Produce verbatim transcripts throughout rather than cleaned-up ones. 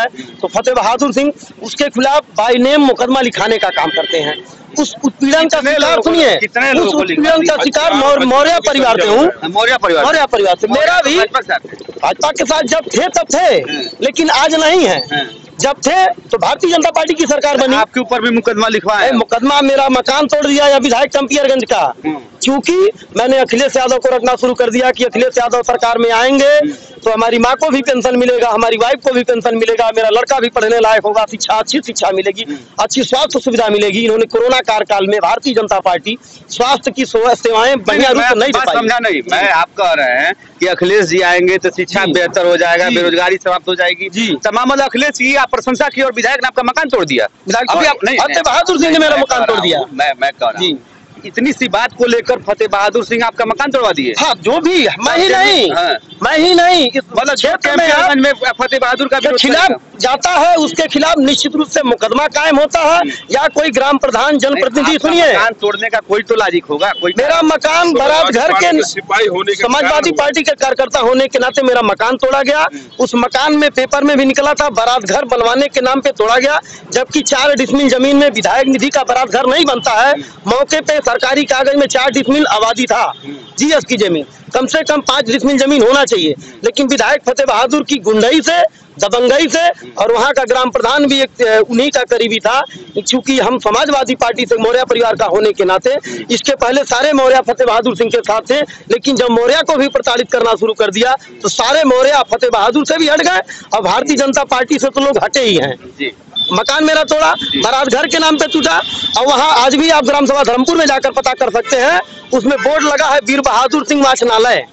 है, तो फतेह बहादुर सिंह उसके खिलाफ बाई नेम मुकदमा लिखाने का काम करते हैं। उस उत्पीड़न का शिकार सुनिए, उस उत्पीड़न का शिकार मौर्य परिवार से हूँ, मौर्य परिवार मौर्य परिवार से। मेरा भी भाजपा के साथ जब थे तब थे, लेकिन आज नहीं है। जब थे तो भारतीय जनता पार्टी की सरकार बनी, आपके ऊपर भी मुकदमा लिखवा है। मुकदमा मेरा मकान तोड़ दिया या विधायक चंपियरगंज का, क्योंकि मैंने अखिलेश यादव को रखना शुरू कर दिया कि अखिलेश यादव सरकार में आएंगे तो हमारी माँ को भी पेंशन मिलेगा, हमारी वाइफ को भी पेंशन मिलेगा, मेरा लड़का भी पढ़ने लायक होगा, शिक्षा अच्छी शिक्षा मिलेगी, अच्छी स्वास्थ्य सुविधा मिलेगी। इन्होंने कोरोना कार्यकाल में भारतीय जनता पार्टी स्वास्थ्य की सेवाएं बढ़िया रूप से नहीं दे पाई। समझा नहीं, मैं आप कह रहे हैं कि अखिलेश जी आएंगे तो शिक्षा बेहतर हो जाएगा, बेरोजगारी समाप्त हो जाएगी जी। तमाम अखिलेश जी आप प्रशंसा की और विधायक ने आपका मकान तोड़ दिया। अभी आप नहीं, फतेह बहादुर सिंह ने मेरा मकान तोड़ दिया। मैं मैं कह रहा हूँ इतनी सी बात को लेकर फतेह बहादुर सिंह आपका मकान तोड़वा दिए। हाँ, जो भी, मैं ही नहीं, हाँ। मैं ही नहीं, मतलब क्षेत्र में, में फतेह बहादुर का खिलाफ जाता है उसके खिलाफ निश्चित रूप से मुकदमा कायम होता है, या कोई ग्राम प्रधान जनप्रतिनिधि। सुनिए, मकान तोड़ने का कोई तो लॉजिक होगा। कोई मेरा मकान बारात घर के सिपाही होने, समाजवादी पार्टी के कार्यकर्ता होने के नाते मेरा मकान तोड़ा गया। उस मकान में पेपर में भी निकला था बारात घर बनवाने के नाम पे तोड़ा गया, जबकि चार डिसमिल जमीन में विधायक निधि का बारात घर नहीं बनता है। मौके पे सरकारी कागज में चार डिसमिल आबादी था, जीएस की जमीन, कम से कम पांच डिसमिल जमीन होना चाहिए, लेकिन विधायक फतेह बहादुर की गुंडई से, दबंगई से, और वहां का ग्राम प्रधान भी एक उन्हीं का करीबी था। चूंकि हम समाजवादी पार्टी से मौर्य परिवार का होने के नाते, इसके पहले सारे मौर्य फतेह बहादुर सिंह के साथ थे, लेकिन जब मौर्य को भी प्रताड़ित करना शुरू कर दिया तो सारे मौर्य फतेह बहादुर से भी हट गए, और भारतीय जनता पार्टी से तो लोग हटे ही हैं। मकान मेरा तोड़ा, बारात घर के नाम पे टूटा, और वहाँ आज भी आप ग्राम सभा धर्मपुर में जाकर पता कर सकते हैं, उसमें बोर्ड लगा है वीर बहादुर सिंह वाचनालय,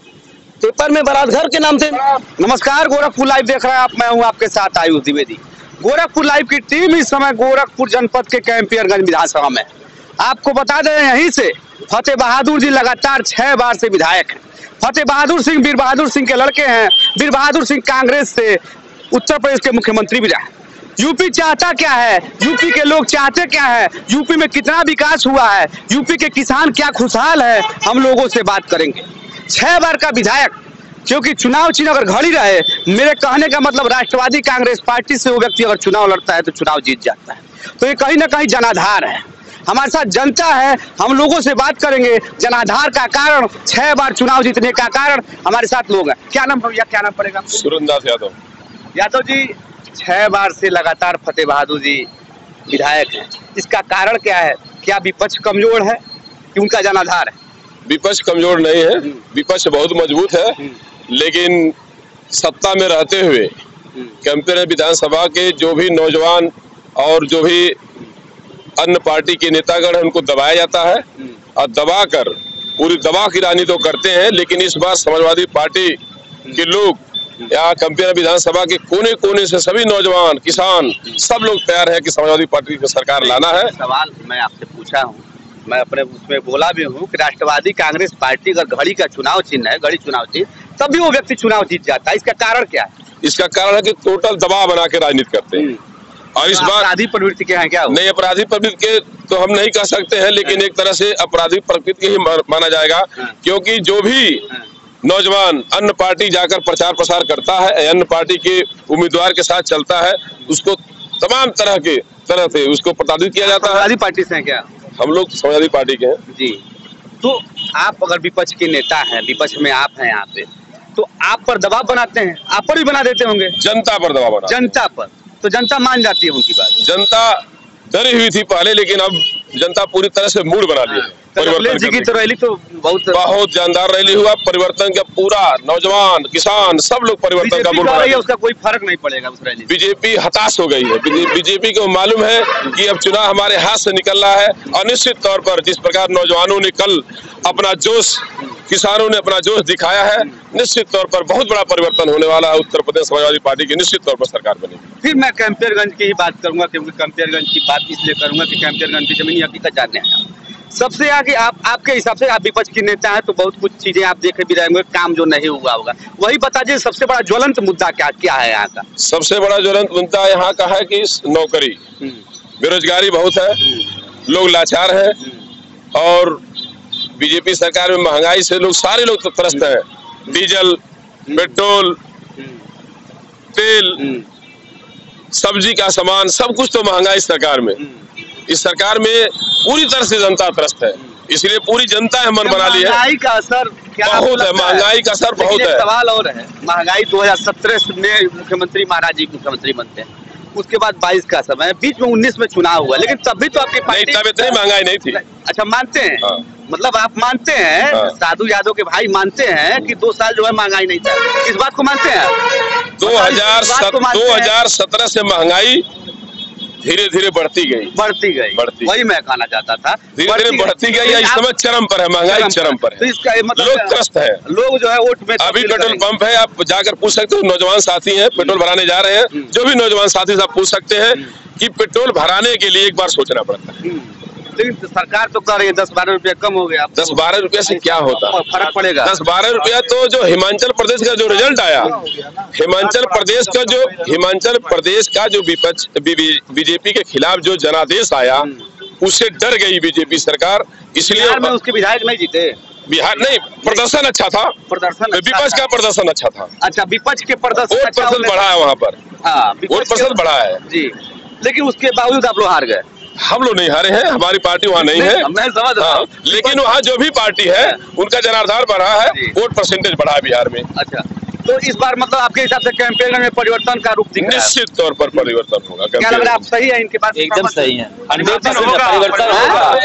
पेपर में बारात घर के नाम से। नमस्कार, गोरखपुर लाइव देख रहे हैं आप, मैं हूं आपके साथ आयुष द्विवेदी। गोरखपुर लाइव की टीम इस समय गोरखपुर जनपद के कैंपियरगंज विधानसभा में। आपको बता दें, यहीं से फतेह बहादुर जी लगातार छह बार से विधायक हैं। फतेह बहादुर सिंह वीर बहादुर सिंह के लड़के हैं। वीर बहादुर सिंह कांग्रेस से उत्तर प्रदेश के मुख्यमंत्री भी रहे। यूपी चाहता क्या है, यूपी के लोग चाहते क्या है, यूपी में कितना विकास हुआ है, यूपी के किसान क्या खुशहाल है, हम लोगों से बात करेंगे। छह बार का विधायक, क्योंकि चुनाव चिन्ह अगर घड़ी रहे, मेरे कहने का मतलब राष्ट्रवादी कांग्रेस पार्टी से वो व्यक्ति अगर चुनाव लड़ता है तो चुनाव जीत जाता है। तो ये कहीं ना कहीं जनाधार है। हमारे साथ जनता है, हम लोगों से बात करेंगे जनाधार का कारण, छह बार चुनाव जीतने का कारण। हमारे साथ लोग हैं। क्या नाम भैया, क्या नाम पड़ेगा? सुरेंद्र यादव। यादव जी, छह बार से लगातार फतेह बहादुर जी विधायक हैं, इसका कारण क्या है? क्या विपक्ष कमजोर है कि उनका जनाधार है? विपक्ष कमजोर नहीं है, विपक्ष बहुत मजबूत है, लेकिन सत्ता में रहते हुए कैंपियरगंज विधानसभा के जो भी नौजवान और जो भी अन्य पार्टी के नेतागण हैं उनको दबाया जाता है, और दबाकर पूरी दबाव की राजनीति तो करते हैं। लेकिन इस बार समाजवादी पार्टी के लोग या कैंपियरगंज विधानसभा के कोने कोने से सभी नौजवान, किसान, सब लोग तैयार है कि समाजवादी पार्टी की सरकार लाना है। सवाल मैं आपसे पूछा हूँ, मैं अपने उसमें बोला भी हूँ कि राष्ट्रवादी कांग्रेस पार्टी अगर घड़ी का चुनाव चिन्ह है, घड़ी चुनाव चिन्ह, तब भी वो व्यक्ति चुनाव जीत जाता है। इसका कारण क्या है? इसका कारण है कि टोटल दबाव बना के राजनीति करते हैं, और इस बार अपराधी प्रवृत्ति के हैं क्या? नहीं, अपराधी प्रवृत्ति के तो हम नहीं कह सकते हैं, लेकिन एक तरह से अपराधी प्रवृत्ति ही माना जाएगा, क्योंकि जो भी नौजवान अन्य पार्टी जाकर प्रचार प्रसार करता है, अन्य पार्टी के उम्मीदवार के साथ चलता है, उसको तमाम तरह के तरह से उसको प्रताड़ित किया जाता है। समाजवादी पार्टी से हैं क्या? हम लोग समाजवादी पार्टी के हैं जी। तो आप अगर विपक्ष के नेता हैं, विपक्ष में आप हैं यहाँ पे, तो आप पर दबाव बनाते हैं, आप पर भी बना देते होंगे। जनता पर दबाव बना, जनता पर, तो जनता मान जाती है उनकी बात। जनता डरी हुई थी पहले, लेकिन अब जनता पूरी तरह से मूड बना ली है। अखिलेश जी की तो रैली तो बहुत बहुत जानदार रैली हुआ, परिवर्तन का पूरा नौजवान, किसान, सब लोग परिवर्तन का मूड बना रहे हैं। उसका कोई फर्क नहीं पड़ेगा उस रैली। बीजेपी हताश हो गई है। बीजेपी को मालूम है कि अब चुनाव हमारे हाथ से निकल रहा है, और निश्चित तौर पर जिस प्रकार नौजवानों ने कल अपना जोश, किसानों ने अपना जोश दिखाया है, निश्चित तौर पर बहुत बड़ा परिवर्तन होने वाला है। उत्तर प्रदेश समाजवादी पार्टी की निश्चित तौर पर सरकार बनेगी। फिर मैं कैंपियरगंज की ही बात करूंगा, क्योंकि कैंपियरगंज की बात इसलिए करूंगा कि कैंपियरगंज की जमीनी हकीकत जानने हैं। सबसे आगे आप, आपके हिसाब से, आप विपक्ष के नेता हैं तो बहुत कुछ चीजें आप देखे भी रहेंगे, काम जो नहीं हुआ होगा, वही बता दीजिए सबसे बड़ा ज्वलंत मुद्दा क्या क्या है यहाँ का? सबसे बड़ा ज्वलंत मुद्दा यहाँ का है कि नौकरी, बेरोजगारी बहुत है, लोग लाचार हैं, और बीजेपी सरकार में महंगाई से लोग सारे लोग त्रस्त हैं। डीजल, पेट्रोल, तेल, सब्जी का सामान सब कुछ तो महंगा इस सरकार में। इस सरकार में पूरी तरह से जनता त्रस्त है, इसलिए पूरी जनता है मन बना ली है। महंगाई का असर क्या बहुत है, महंगाई का असर बहुत है। सवाल और है, महंगाई दो हजार सत्रह में मुख्यमंत्री महाराज जी मुख्यमंत्री बनते हैं, उसके बाद बाईस का समय, बीच में उन्नीस में चुनाव हुआ, लेकिन तब भी तो आपकी नहीं, तब इतनी महंगाई नहीं थी। अच्छा मानते हैं? हाँ। मतलब आप मानते हैं, हाँ। साधु यादव के भाई मानते हैं कि दो साल जो है महंगाई नहीं था, इस बात को मानते हैं? दो हजार दो हजार सत्रह से महंगाई धीरे धीरे बढ़ती गई बढ़ती गई बढ़ती वही मैं कहना चाहता था, धीरे धीरे बढ़ती गई। इस समय चरम पर है, महंगाई चरम पर है, तो इसका मतलब लोग त्रस्त है। लोग जो है वोट में अभी पेट्रोल पंप है, आप जाकर पूछ सकते हो, नौजवान साथी हैं पेट्रोल भराने जा रहे हैं, जो भी नौजवान साथी आप पूछ सकते हैं कि पेट्रोल भराने के लिए एक बार सोचना पड़ता है। लेकिन सरकार तो कर रही है दस बारह रुपया कम हो गया, दस बारह रुपया से क्या होता है, फर्क पड़ेगा? दस बारह रुपया तो जो हिमाचल प्रदेश का जो रिजल्ट आया, हिमाचल प्रदेश का जो हिमाचल प्रदेश का जो विपक्ष बीजेपी के खिलाफ जो जनादेश आया, उससे डर गई बीजेपी सरकार, इसलिए उसके विधायक नहीं जीते। बिहार नहीं, प्रदर्शन अच्छा था, प्रदर्शन विपक्ष का प्रदर्शन अच्छा था। अच्छा, विपक्ष के प्रदर्शन वोट प्रतिशत बढ़ा है वहाँ पर, वोट प्रतिशत बढ़ा है जी, लेकिन उसके बावजूद आप लोग हार गए। हम लोग नहीं हारे हैं, हमारी पार्टी वहाँ नहीं है, मैं समझ रहा हूँ, लेकिन वहाँ जो भी पार्टी है उनका जनाधार बढ़ा है, वोट परसेंटेज बढ़ा है बिहार में। अच्छा, तो इस बार मतलब आपके हिसाब से कैंपेन में परिवर्तन का रुख दिख रहा है? निश्चित तौर पर परिवर्तन होगा। क्या लग रहा है, आप सही है इनके बात? एकदम सही है, परिवर्तन होगा।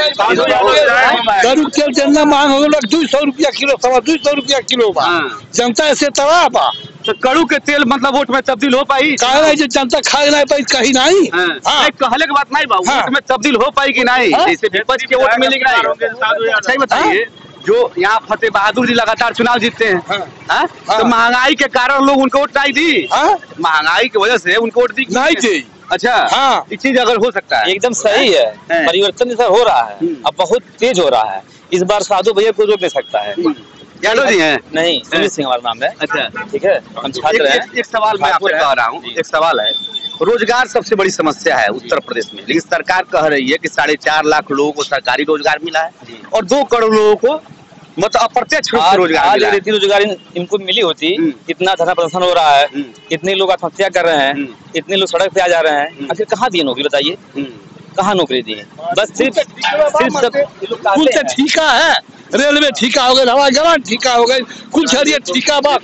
जितना मांग हो दो सौ रुपया किलो, सवा दो सौ रुपया किलो बा, जनता ऐसे तबाह बा। तो कड़ू के तेल मतलब वोट में तब्दील हो पाई? जनता खा नहीं पाई कहीं नहीं, कहले के बात नहीं बा, वोट में तब्दील हो पाई कि नहीं? जैसे विपक्ष के वोट मिलेगी नहीं। अच्छा ही बताइए, जो यहाँ फतेह बहादुर जी लगातार चुनाव जीतते हैं, हाँ? हाँ? तो महंगाई के कारण लोग उनको वोट नहीं दी, महंगाई की वजह से उनको वोट दी नहीं दी। अच्छा, हाँ, ये चीज अगर हो सकता है, एकदम सही है, परिवर्तन इधर हो रहा है, अब बहुत तेज हो रहा है। इस बार साधु भैया को रोक नहीं सकता है। यादव जी हैं? नहीं, सुमित सिंह हमारा नाम है। अच्छा, ठीक है, हम छात्र हैं। एक सवाल मैं आपसे कह रहा हूँ, एक सवाल है, रोजगार सबसे बड़ी समस्या है उत्तर प्रदेश में, लेकिन सरकार कह रही है कि साढ़े चार लाख लोगों को सरकारी रोजगार मिला है और दो करोड़ लोगों को मतलब अप्रत्यक्ष रूप से रोजगार मिला है। यदि रोजगार इनको मिली होती, कितना धरना प्रदर्शन हो रहा है, कितने लोग आत्महत्या कर रहे हैं, इतने लोग सड़क पे आ जा रहे हैं, आखिर कहाँ दिए नौकरी बताइए, कहाँ नौकरी दी? बस सिर्फ सिर्फ सब कुल से ठीका है, रेलवे ठीका हो गई, हवाई जहाज ठीका हो गई, कुल छरिए ठीका बा।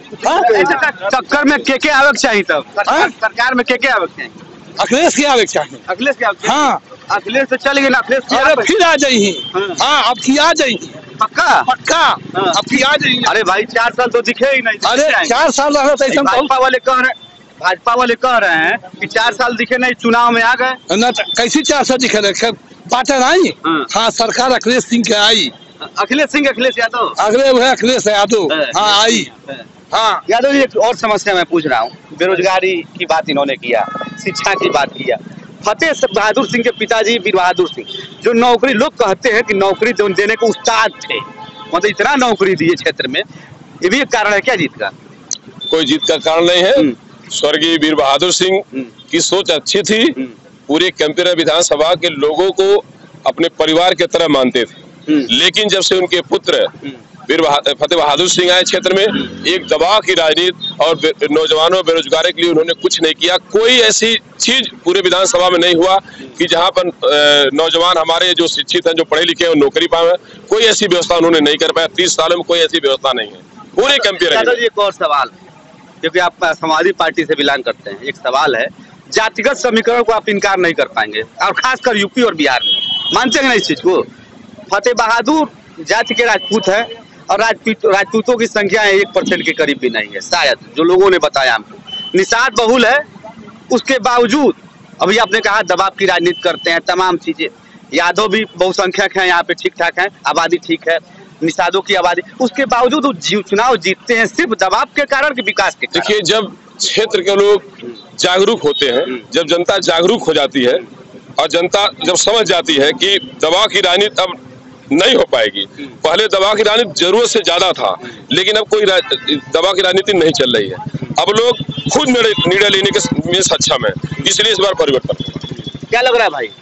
चक्कर में के के आवक चाहिए, तब सरकार में के के आवक चाहिए? अखिलेश के आवक चाहिए। अखिलेश के आवक? हाँ, अखिलेश तो चल गए ना, अखिलेश अरे फिर आ जाइए। हाँ, अब की आ जाइए, पक्का पक्का, अब की आ जाइए। अरे भाई चार साल तो दिखे ही नहीं। अरे चार साल रहा था, भाजपा वाले कह रहे भाजपा वाले कह रहे हैं कि चार साल दिखे नहीं, चुनाव में आ गए ना, कैसी चार साल दिखे रहे? पार्टी आई, हाँ, सरकार अखिलेश सिंह के आई, अखिलेश सिंह अखिलेश यादव अगले है अखिलेश यादव, हाँ आई। हाँ यादव जी, एक और समस्या मैं पूछ रहा हूँ, बेरोजगारी की बात इन्होंने किया, शिक्षा की बात किया। फतेह बहादुर सिंह के पिताजी वीर बहादुर सिंह जो नौकरी, लोग कहते हैं कि नौकरी देने को उस्ताद थे, मतलब इतना नौकरी दिए क्षेत्र में, ये भी एक कारण है क्या जीत का? कोई जीत का कारण नहीं है। स्वर्गीय वीर बहादुर सिंह की सोच अच्छी थी, पूरे कैंपेन विधानसभा के लोगों को अपने परिवार के तरह मानते थे, लेकिन जब से उनके पुत्र वीर फतेह बहादुर सिंह आए क्षेत्र में, एक दबाव की राजनीति और नौजवानों बेरोजगारी के लिए उन्होंने कुछ नहीं किया। कोई ऐसी चीज पूरे विधानसभा में नहीं हुआ कि जहां पर नौजवान हमारे जो शिक्षित हैं, जो पढ़े लिखे हैं, नौकरी पाए, कोई ऐसी व्यवस्था उन्होंने नहीं कर पाया। तीस सालों में कोई ऐसी व्यवस्था नहीं है पूरे कैंपेन। एक और सवाल, क्योंकि आप समाजवादी पार्टी से बिलोंग करते हैं, एक सवाल है, जातिगत समीकरण को आप इनकार नहीं कर पाएंगे, और खासकर यूपी और बिहार में, मानते हैं ना इस चीज को? फतेह बहादुर जाति के राजपूत है और राजपूत राजपूतों की संख्या एक परसेंट के करीब भी नहीं है, शायद, जो लोगों ने बताया हमको। निषाद बहुल है, उसके बावजूद अभी आपने कहा दबाव की राजनीति करते हैं, तमाम चीजें। यादव भी बहुसंख्यक है यहाँ पे, ठीक ठाक है, आबादी ठीक है, निषादों की आबादी, उसके बावजूद वो चुनाव जीतते हैं सिर्फ दबाव के कारण कि विकास के? देखिए, जब क्षेत्र के लोग जागरूक होते हैं, जब जनता जागरूक हो जाती है और जनता जब समझ जाती है कि दबाव की राजनीति अब नहीं हो पाएगी, पहले दबाव की राजनीति जरूरत से ज्यादा था, लेकिन अब कोई दबाव की राजनीति नहीं चल रही है, अब लोग खुद निर्णय लेने के में सक्षम है, इसलिए इस बार परिवर्तन। क्या लग रहा है भाई,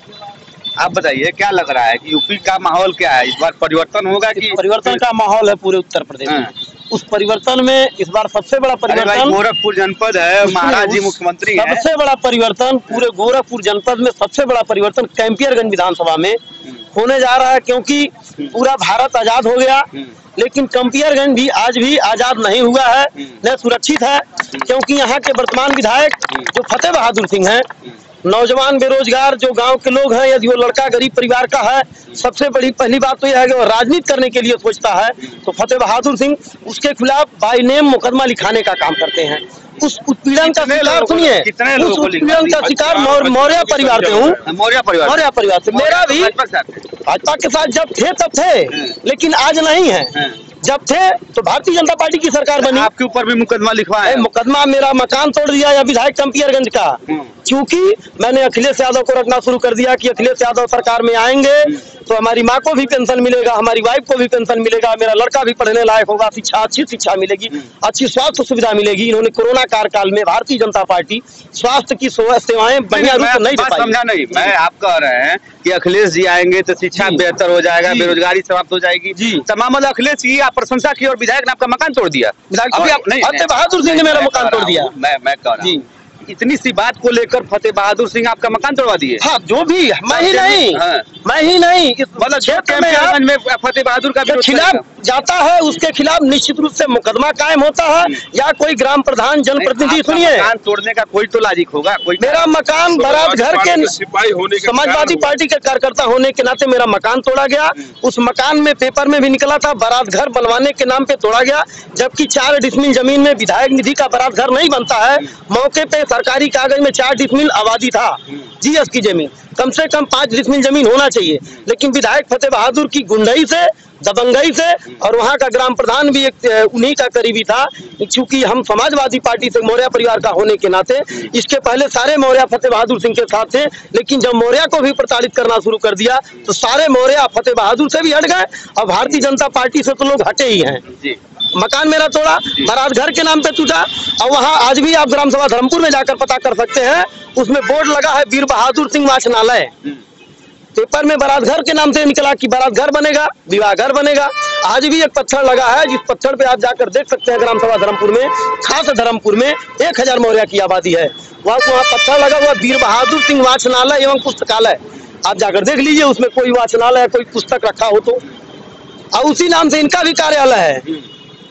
आप बताइए, क्या लग रहा है कि यूपी का माहौल क्या है, इस बार परिवर्तन होगा कि? परिवर्तन का माहौल है पूरे उत्तर प्रदेश में। उस परिवर्तन में इस बार सबसे बड़ा परिवर्तन गोरखपुर जनपद है, महाराज जी मुख्यमंत्री हैं। सबसे बड़ा परिवर्तन पूरे गोरखपुर जनपद में सबसे बड़ा परिवर्तन कैंपियरगंज विधानसभा में होने जा रहा है, क्योंकि पूरा भारत आजाद हो गया, लेकिन कैंपियरगंज भी आज भी आजाद नहीं हुआ है, न सुरक्षित है, क्योंकि यहाँ के वर्तमान विधायक जो फतेह बहादुर सिंह हैं, नौजवान बेरोजगार जो गांव के लोग हैं, यदि वो लड़का गरीब परिवार का है, सबसे बड़ी पहली बात तो यह है कि वो राजनीति करने के लिए सोचता है, तो फतेह बहादुर सिंह उसके खिलाफ बाई नेम मुकदमा लिखाने का काम करते हैं। उस उत्पीड़न का शिकार सुनिए, उस उत्पीड़न का शिकार मौर्य परिवार से हूँ, मौर्य परिवार मौर्य परिवार से। मेरा भी भाजपा के साथ जब थे तब थे, लेकिन आज नहीं है। जब थे तो भारतीय जनता पार्टी की सरकार बनी, आपके ऊपर भी मुकदमा लिखवा है। मुकदमा मेरा मकान तोड़ दिया या विधायक कैंपियरगंज का, क्योंकि मैंने अखिलेश यादव को रखना शुरू कर दिया कि अखिलेश यादव सरकार में आएंगे तो हमारी माँ को भी पेंशन मिलेगा, हमारी वाइफ को भी पेंशन मिलेगा, मेरा लड़का भी पढ़ने लायक होगा, शिक्षा अच्छी शिक्षा मिलेगी, अच्छी स्वास्थ्य सुविधा मिलेगी। इन्होंने कोरोना कार्यकाल में भारतीय जनता पार्टी स्वास्थ्य की सेवाएं बढ़िया रूप से नहीं दे पाई। समझा नहीं, मैं आप कह रहे हैं कि अखिलेश जी आएंगे तो शिक्षा बेहतर हो जाएगा, बेरोजगारी समाप्त हो जाएगी जी। तमाम अखिलेश की आप प्रशंसा की और विधायक ने आपका मकान तोड़ दिया। अभी आप नहीं, फतेह बहादुर सिंह ने मेरा मकान तोड़ दिया। मैं मैं कह रहा हूँ इतनी सी बात को लेकर फतेह बहादुर सिंह आपका मकान तोड़वा दिए। हाँ, जो भी, मैं ही नहीं, हाँ। मैं ही नहीं, मतलब क्षेत्र में, में फतेह बहादुर का खिलाफ जाता है उसके खिलाफ निश्चित रूप से मुकदमा कायम होता है, या कोई ग्राम प्रधान जनप्रतिनिधि, सुनिए, मकान तोड़ने का कोई तो लॉजिक होगा। कोई मेरा मकान बारात घर के समाजवादी पार्टी के कार्यकर्ता होने के नाते मेरा मकान तोड़ा गया। उस मकान में पेपर में भी निकला था बारात घर बनवाने के नाम पे तोड़ा गया, जबकि चार डिसमिल जमीन में विधायक निधि का बारात घर नहीं बनता है। मौके पे सरकारी कागज में चार डिसमिल आबादी था, जीएस की जमीन, कम से कम पांच डिसमिल जमीन होना चाहिए, लेकिन विधायक फतेह बहादुर की गुंडई से, दबंगई से, और वहां का ग्राम प्रधान भी एक उन्हीं का करीबी था, चूंकि हम समाजवादी पार्टी से मौर्य परिवार का होने के नाते इसके पहले सारे मौर्य फतेह बहादुर सिंह के साथ थे, लेकिन जब मौर्य को भी प्रताड़ित करना शुरू कर दिया तो सारे मौर्य फतेह बहादुर से भी हट गए, और भारतीय जनता पार्टी से तो लोग हटे ही हैं। मकान मेरा तोड़ा, बारात घर के नाम पे टूटा, और वहाँ आज भी आप ग्राम सभा धर्मपुर में जाकर पता कर सकते हैं, उसमें बोर्ड लगा है वीर बहादुर सिंह वाचनालय। पेपर में बारात घर के नाम से निकला कि बारात घर बनेगा, विवाह घर बनेगा। आज भी एक पत्थर लगा है, जिस पत्थर पे आप जाकर देख सकते हैं ग्राम सभा धर्मपुर में, खास धर्मपुर में एक हजार मौर्य की आबादी है, वहाँ वहाँ पत्थर लगा हुआ वीर बहादुर सिंह वाचनालय एवं पुस्तकालय। आप जाकर देख लीजिए, उसमें कोई वाचनालय, कोई पुस्तक रखा हो तो, और उसी नाम से इनका भी कार्यालय है,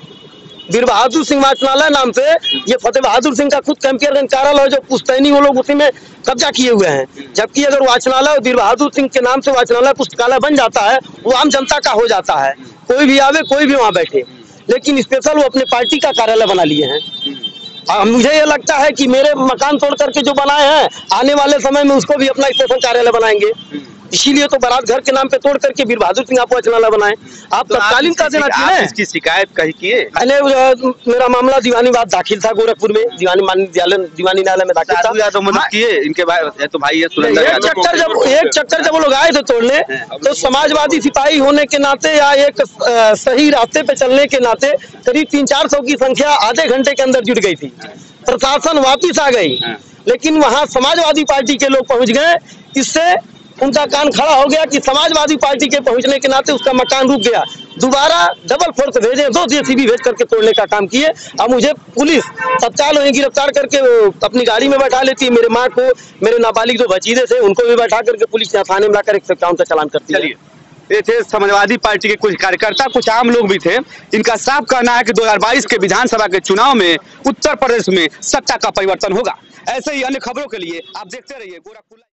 वीर बहादुर सिंह वाचनालय नाम से। ये फतेह बहादुर सिंह का खुद कैंपियरगंज कार्यालय जो पुश्तैनी, वो लोग उसी में कब्जा किए हुए हैं। जबकि अगर वाचनालय वीर बहादुर सिंह के नाम से वाचनालय पुस्तकालय बन जाता है, वो आम जनता का हो जाता है, कोई भी आवे कोई भी वहाँ बैठे, लेकिन स्पेशल वो अपने पार्टी का कार्यालय बना लिए हैं। और मुझे ये लगता है कि मेरे मकान तोड़ करके जो बनाए हैं, आने वाले समय में उसको भी अपना स्पेशल कार्यालय बनाएंगे, इसीलिए तो बारात घर के नाम पे तोड़ करके वीर बहादुर सिंह आप वाचनालय बनाए। आप तो तत्कालीन का देना चाहिए। इसकी शिकायत कहीं किए? मैंने मेरा मामला दीवानी बात दाखिल था गोरखपुर में, दीवानी न्यायालय दीवानी न्यायालय में दाखिल था। तो मदद किए इनके भाई, तो भाई ये सुरेंद्र एक चक्कर जब एक चक्कर जब वो लोग आए थे तोड़ने, तो समाजवादी सिपाही होने के नाते या एक सही रास्ते पे चलने के नाते करीब तीन चार सौ की संख्या आधे घंटे के अंदर जुट गई थी। प्रशासन वापिस आ गई, लेकिन वहाँ समाजवादी पार्टी के लोग पहुंच गए, इससे उनका कान खड़ा हो गया कि समाजवादी पार्टी के पहुंचने के नाते उसका मकान रुक गया। दोबारा डबल फोर्स भेजे, दो जेसीबी भेज करके तोड़ने का काम किए। अब मुझे पुलिस तत्काल वहीं गिरफ्तार करके वो अपनी गाड़ी में बैठा लेती है। मेरे माँ को, मेरे नाबालिग जो भतीजे थे उनको भी बैठा करके पुलिस यहाँ थाने में लाकर एक सौ इक्यावन का चालान करती है। ये थे समाजवादी पार्टी के कुछ कार्यकर्ता, कुछ आम लोग भी थे। इनका साफ कहना है कि दो हजार बाईस के विधानसभा के चुनाव में उत्तर प्रदेश में सत्ता का परिवर्तन होगा। ऐसे ही अन्य खबरों के लिए आप देखते रहिए गोरखपुर।